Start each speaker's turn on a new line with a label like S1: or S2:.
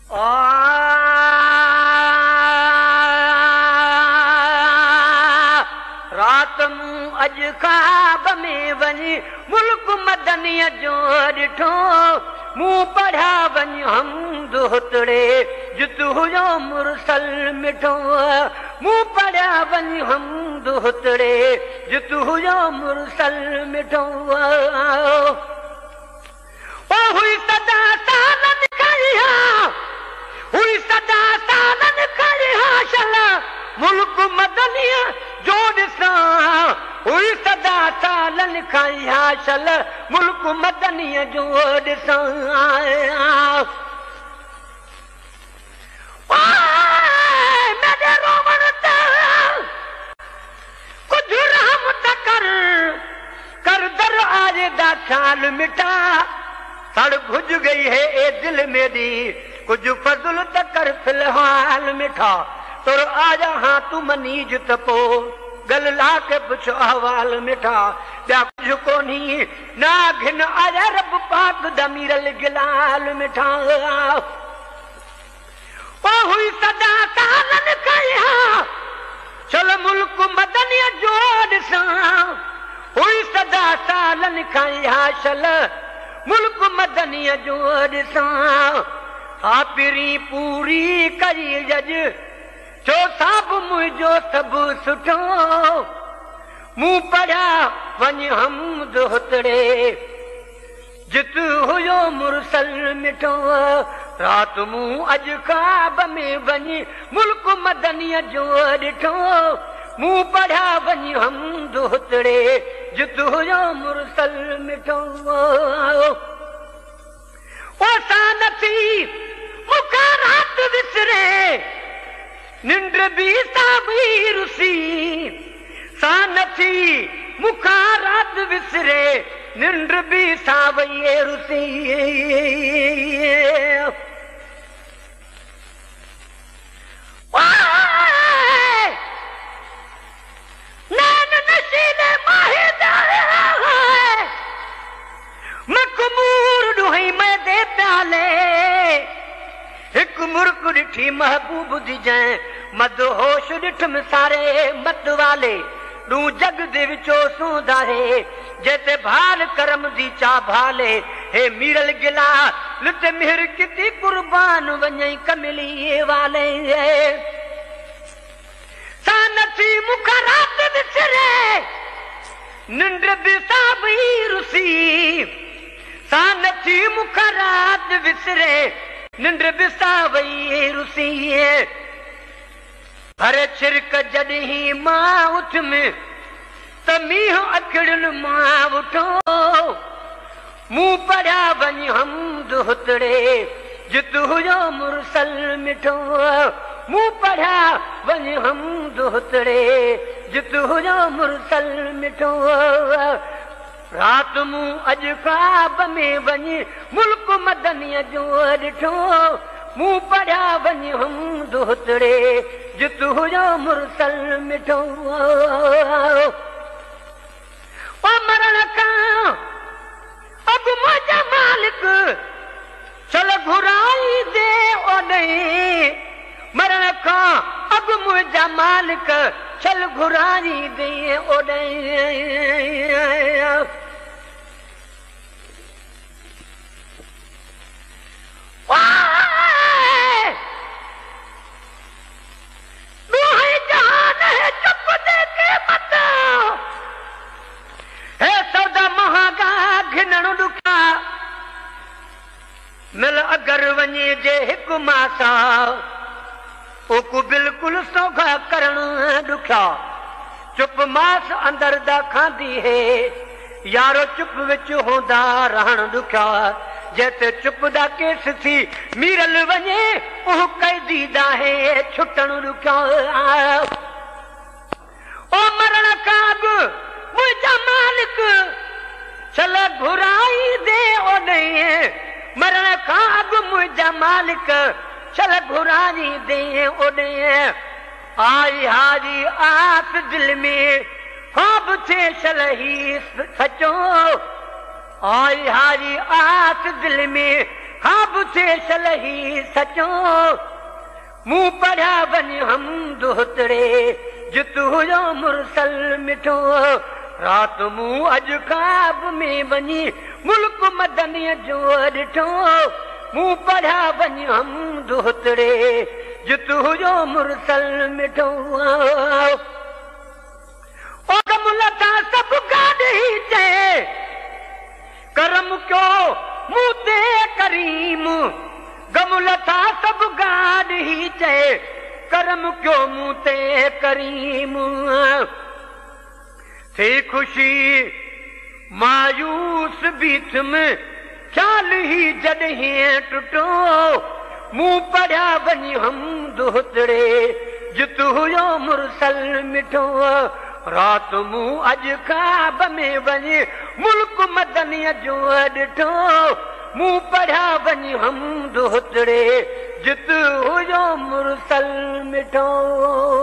S1: रात मूं अॼु ख्वाब में वञी मुल्क मदनीअ जो ॾिठो मूं पढ़िया वञ हमद हुतड़े जित हुयो मुरसल मिठो मूं पढ़िया वञ हमद हुतड़े जित हुयो मुरसल मिठो हुई सदा सालन खड़िया हुई सदा सालन खड़िया शल मुल्क मदनीअ जो ॾिसां हुई सदा सालन खड़िया शल मुल्क मदनीअ जो ॾिसां मेरे रोवण ते कुझु रहमत कर दर आरे दा ख्याल मिटा सड़ भुज गई है ए दिल मेरी कुछ फजल तकर फिलहाल मिठा तुर आजा हाँ तू मनीज तपो गल ला के पुछ अहवाल मिठा क्या कुछ कोनी ना घिन आजा रब पाक दमीरल गिलाल मिठा ओ हुई सदा सालन कया चल मुल्क मदनीअ जो ॾिसां हुई सदा सालन कया चल मुल्क मदनीअ जो ॾिसां हापिरी पूरी करी जज छो साब मुंहिंजो सभु सुठो मूं पढ़िया वञ हमद हुतड़े जित हुयो मुरसल मिठो रात मूं अॼु ख्वाब में वञ मुल्क मदनीअ जो ॾिठो मूं पढ़िया वञ हमद हुतड़े जित हुयो मुरसल मिठो ओ सानथी मूंखां रात विसरे निंड बि सावी रुसी सानथी मूंखां रात विसरे निंड बि सावी रुसी नैन नशीले माहिदा मखमूर ॾुहई मैदे प्याले हिकु मुर्क ॾिठी महबूब दी जै मद होश ॾिठ मिसारे मत वाले ॾू जग दे विचो सूंधारे जेते भाल करम दी चा भाले हे मीरल गिला लुट मिहर किती कुर्बान वञई कमली वाले सानथी मूंखां रात विसरे निंड बि सावी रुसी सानथी मूंखां रात विसरे निंड बि सावी रुसी भरे छिरक जॾहिं मां उठ में त मींहुं अखिड़ियुनि मां उठो मूं पढ़िया वञ हमद हुतड़े जित हुयो मुरसल मिठो मूं पढ़िया वञ हमद हुतड़े जित हुयो मुरसल मिठो रात मूं अॼु ख्वाब में वञ मुल्क मदनीअ जो ॾिठो मूं पढ़िया वञ हमद हुतड़े जित हुयो मुरसल मिठो ओ मरण खां अॻु मुंहिंजा मालिक चल घुराई दे ओॾे मरण खां अॻु मुंहिंजा मालिक चल घुराई दे ओॾे चुप दे के मत हे सौदा महागा घिनण ॾुखिया मिल अगर वञे जे हिकु मासा ओकू बिल्कुलु सौगा करण ॾुखिया चुप मास अंदर दा खांदी है यारो चुप विच होंदा रहण ॾुखिया जेते चुप दा केस थी मीरल वञे उह कैदी दा है छुटण ॾुखिया ओ मरण खां अॻु मुंहिंजा मालिक चल घुराई दे ओॾे मरण खां अॻु मुंहिंजा मालिक चल घुराई दे ओॾे आई हारी आस दिल में ख्वाब थे चल ही सचो आई हारी आस दिल में ख्वाब थे हमेशा लही सचो मूं पढ़िया वञ हमद हुतड़े जितु हुयो मुरसल मिठो रात मूं अॼु ख्वाब में वञी मुल्क मदनीअ जो ॾिठो मूं पढ़िया वञ हमद हुतड़े जितु हुयो मुरसल मिठो ओ कमल तां सभु गाॾी चए करम कयो मूं ते करीम गमुल था सब गाड ही चए करम क्यों मूं ते करीम थे खुशी मायूस बीथ में ख्याल ही जॾहिं टुटो मूं पढ़िया वञ हमद हुतड़े जितु हुयो मुरसल मिठो रात मूं अॼु ख्वाब में वञ मुल्क मदनीअ जो ॾिठो मूं पढ़िया वञ हमद हुतड़े जितु हुयो मुरसल मिठो